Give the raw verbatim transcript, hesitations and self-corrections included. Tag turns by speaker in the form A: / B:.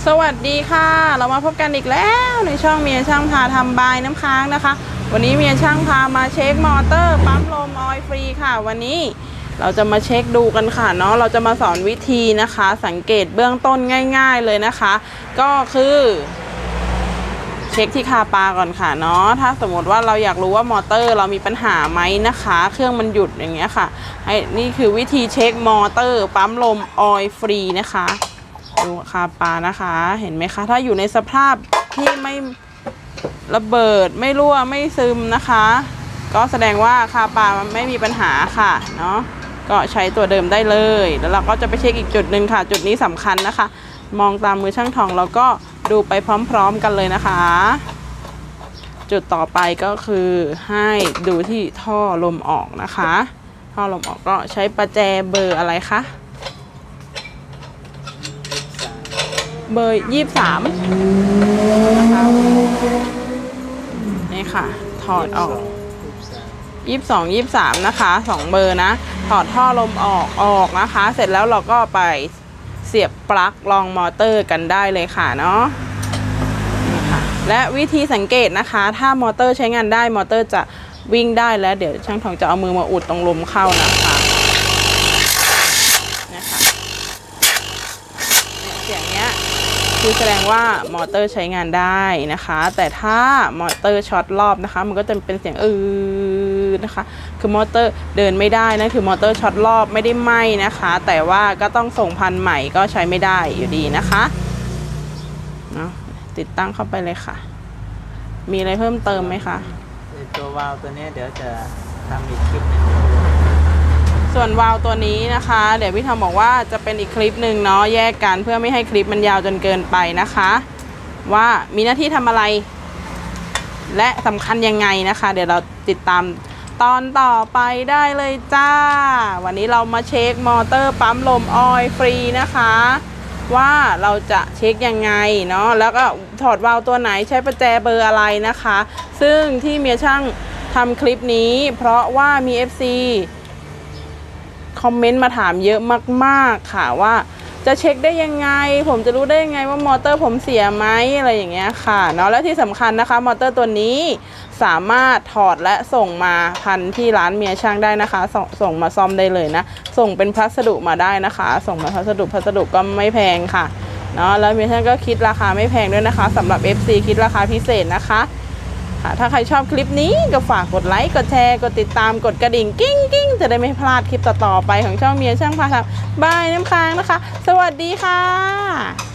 A: สวัสดีค่ะเรามาพบกันอีกแล้วในช่องเมียช่างพาทำบายน้ำค้างนะคะวันนี้เมียช่างพามาเช็คมอเตอร์ปั๊มลมออยล์ฟรีค่ะวันนี้เราจะมาเช็คดูกันค่ะเนาะเราจะมาสอนวิธีนะคะสังเกตเบื้องต้นง่ายๆเลยนะคะก็คือเช็คที่คาปาก่อนค่ะเนาะถ้าสมมติว่าเราอยากรู้ว่ามอเตอร์เรามีปัญหาไหมนะคะเครื่องมันหยุดอย่างเงี้ยค่ะให้นี่คือวิธีเช็คมอเตอร์ปั๊มลมออยล์ฟรีนะคะดูคาปานะคะเห็นไหมคะถ้าอยู่ในสภาพที่ไม่ระเบิดไม่รั่วไม่ซึมนะคะก็แสดงว่าคาปามันไม่มีปัญหาค่ะเนาะก็ใช้ตัวเดิมได้เลยแล้วเราก็จะไปเช็คอีกจุดหนึ่งค่ะจุดนี้สำคัญนะคะมองตามมือช่างทองแล้วก็ดูไปพร้อมๆกันเลยนะคะจุดต่อไปก็คือให้ดูที่ท่อลมออกนะคะท่อลมออกก็ใช้ประแจเบอร์อะไรคะเบอร์ยี่สิบสามนะคะนี่ค่ะถอดออกยี่สิบสองยี่สิบสามนะคะสองเบอร์นะถอดท่อลมออกออกนะคะเสร็จแล้วเราก็ไปเสียบปลั๊กรองมอเตอร์กันได้เลยค่ะเนาะนี่ค่ะและวิธีสังเกตนะคะถ้ามอเตอร์ใช้งานได้มอเตอร์จะวิ่งได้แล้วเดี๋ยวช่างทองจะเอามือมาอุดตรงลมเข้านะคะนะคะเสียงเนี้ยคือแสดงว่ามอเตอร์ใช้งานได้นะคะแต่ถ้ามอเตอร์ช็อตรอบนะคะมันก็จะเป็นเสียงอืดนะคะคือมอเตอร์เดินไม่ได้นะคือมอเตอร์ช็อตรอบไม่ได้ไหม้นะคะแต่ว่าก็ต้องส่งพันใหม่ก็ใช้ไม่ได้อยู่ดีนะคะเนาะติดตั้งเข้าไปเลยค่ะมีอะไรเพิ่มเติมไหมคะ
B: ตัววาล์วตัวนี้เดี๋ยวจะทำอีกคลิปนึง
A: ส่วนวาล์วตัวนี้นะคะเดี๋ยวพี่ทอมบอกว่าจะเป็นอีกคลิปหนึ่งเนาะแยกกันเพื่อไม่ให้คลิปมันยาวจนเกินไปนะคะว่ามีหน้าที่ทำอะไรและสำคัญยังไงนะคะเดี๋ยวเราติดตามตอนต่อไปได้เลยจ้าวันนี้เรามาเช็คมอเตอร์ปั๊มลมออยล์ฟรีนะคะว่าเราจะเช็คยังไงเนาะแล้วก็ถอดวาล์วตัวไหนใช้ประแจเบอร์อะไรนะคะซึ่งที่เมียช่างทำคลิปนี้เพราะว่ามี เอฟ ซี คอมเมนต์มาถามเยอะมากๆค่ะว่าจะเช็คได้ยังไงผมจะรู้ได้ยังไงว่ามอเตอร์ผมเสียไหมอะไรอย่างเงี้ยค่ะเนาะและที่สำคัญนะคะมอเตอร์ตัวนี้สามารถถอดและส่งมาพันที่ร้านเมียช่างได้นะคะสส่งมาซ่อมได้เลยนะส่งเป็นพัสดุมาได้นะคะส่งมาพัสดุพัสดุก็ไม่แพงค่ะเนาะแล้วเมียช่างก็คิดราคาไม่แพงด้วยนะคะสำหรับ เอฟ ซี คิดราคาพิเศษนะคะถ้าใครชอบคลิปนี้ก็ฝากกดไลค์กดแชร์กดติดตามกดกระดิ่งกิ้งกิ้งจะได้ไม่พลาดคลิปต่อๆไปของช่องเมียช่างพาทำบายน้ำค้างนะคะสวัสดีค่ะ